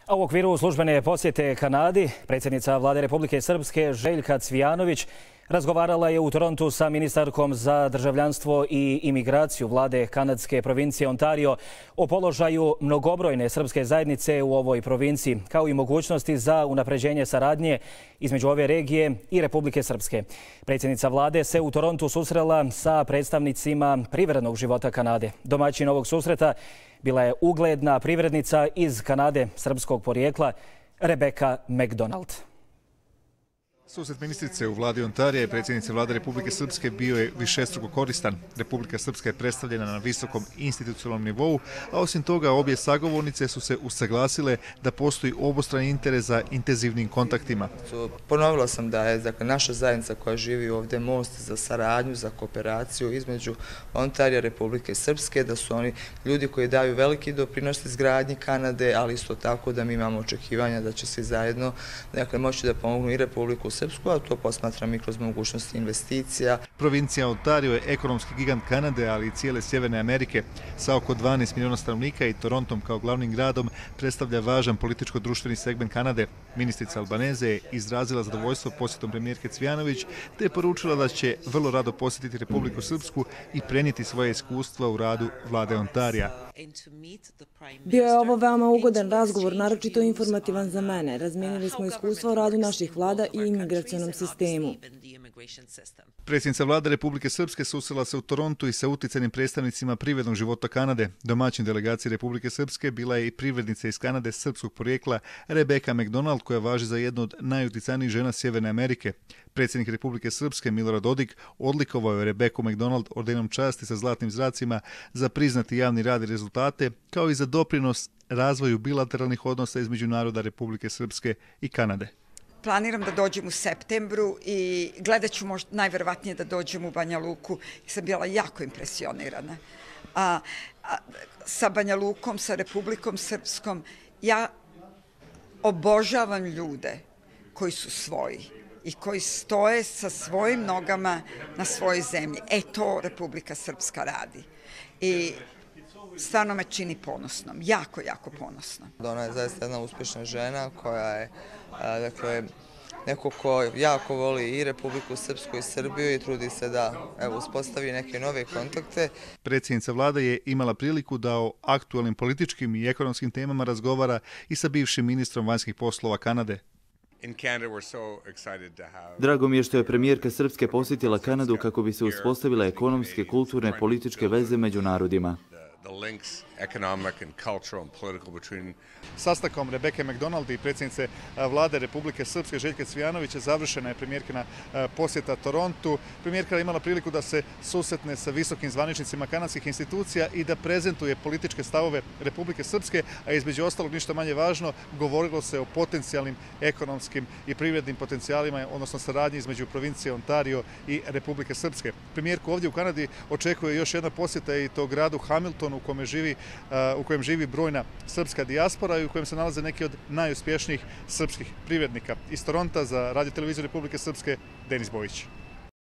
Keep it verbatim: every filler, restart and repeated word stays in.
A u okviru službene posjete Kanadi, predsjednica Vlade Republike Srpske Željka Cvijanović razgovarala je u Torontu sa ministarkom za državljanstvo i imigraciju Vlade kanadske provincije Ontario o položaju mnogobrojne srpske zajednice u ovoj provinciji, kao i mogućnosti za unapređenje saradnje između ove regije i Republike Srpske. Predsjednica Vlade se u Torontu susrela sa predstavnicima privrednog života Kanade. Domaćin ovog susreta bila je ugledna privrednica iz Kanade srpskog porijekla Rebeka McDonald. Susret ministrice u vladi Ontarija i predsjednice vlade Republike Srpske bio je višestruko koristan. Republika Srpska je predstavljena na visokom institucionalnom nivou, a osim toga obje sagovornice su se usaglasile da postoji obostrani interes za intenzivnim kontaktima. Ponovila sam da je dakle, naša zajednica koja živi ovdje most za saradnju, za kooperaciju između Ontarija i Republike Srpske, da su oni ljudi koji daju veliki doprinos izgradnji Kanade, ali isto tako da mi imamo očekivanja da će se zajedno dakle, moći da pomognu i Republiku Srpsku, a to posmatram i kroz mogućnosti investicija. Provincija Ontario je ekonomski gigant Kanade, ali i cijele Sjeverne Amerike. Sa oko dvanaest miliona stanovnika i Torontom kao glavnim gradom predstavlja važan političko-društveni segment Kanade. Ministrica Albaneze je izrazila zadovoljstvo posjetom premijerke Cvijanović te je poručila da će vrlo rado posjetiti Republiku Srpsku i prenijeti svoje iskustva u radu vlade Ontarija. Bio je ovo veoma ugodan razgovor, naročito informativan za mene. Razmijenili smo iskustva u radu naših vlada i imigracionom sistemu. Predsjednica vlade Republike Srpske susrela se u Torontu i sa utjecajnim predstavnicima privrednog života Kanade. Domaćin delegacije Republike Srpske bila je i privrednica iz Kanade srpskog porijekla Rebeka McDonald, koja važi za jednu od najutjecajnijih žena Sjeverne Amerike. Predsjednik Republike Srpske Milorad Dodik odlikovao je Rebeku McDonald ordenom časti sa zlatnim zracima za priznati javni rad i rezultate, kao i za doprinos razvoju bilateralnih odnosa između naroda Republike Srpske i Kanade. Planiram da dođem u septembru i gledat ću možda najverovatnije da dođem u Banja Luku. Sam bila jako impresionirana. A, a, sa Banja Lukom, sa Republikom Srpskom. Ja obožavam ljude koji su svoji i koji stoje sa svojim nogama na svojoj zemlji. E to Republika Srpska radi. I stvarno me čini ponosnom, jako, jako ponosnom. Ona je zaista jedna uspješna žena koja je dakle, neko ko jako voli i Republiku Srpsku i Srbiju i trudi se da evo, uspostavi neke nove kontakte. Predsjednica vlade je imala priliku da o aktualnim političkim i ekonomskim temama razgovara i sa bivšim ministrom vanjskih poslova Kanade. Drago mi je što je premijerka Srpske posjetila Kanadu kako bi se uspostavile ekonomske, kulturne, političke veze među narodima. Sastankom Rebeke McDonald i predsjednice vlade Republike Srpske Željke Cvijanović završena je premijerkina posjeta Torontu. Premijerka je imala priliku da se susretne sa visokim zvaničnicima kanadskih institucija i da prezentuje političke stavove Republike Srpske, a između ostalog ništa manje važno, govorilo se o potencijalnim ekonomskim i privrednim potencijalima, odnosno saradnji između provincije Ontario i Republike Srpske. Premijerku ovdje u Kanadi očekuje još jedna posjeta i to gradu Hamiltonu u kojem živi, u kojem živi brojna srpska dijaspora i u kojem se nalaze neki od najuspješnijih srpskih privrednika. Iz Toronta za Radio televiziju Republike Srpske, Denis Bojić.